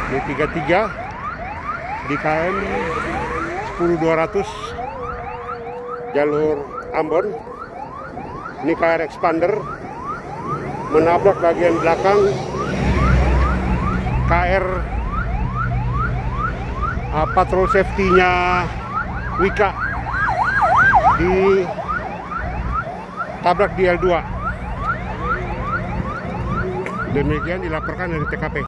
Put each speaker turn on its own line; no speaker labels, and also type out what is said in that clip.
D33 di KM 10200 jalur Ambon. Ini KR Expander menabrak bagian belakang KR patrol safety-nya Wika, di tabrak di L2. Demikian dilaporkan dari TKP.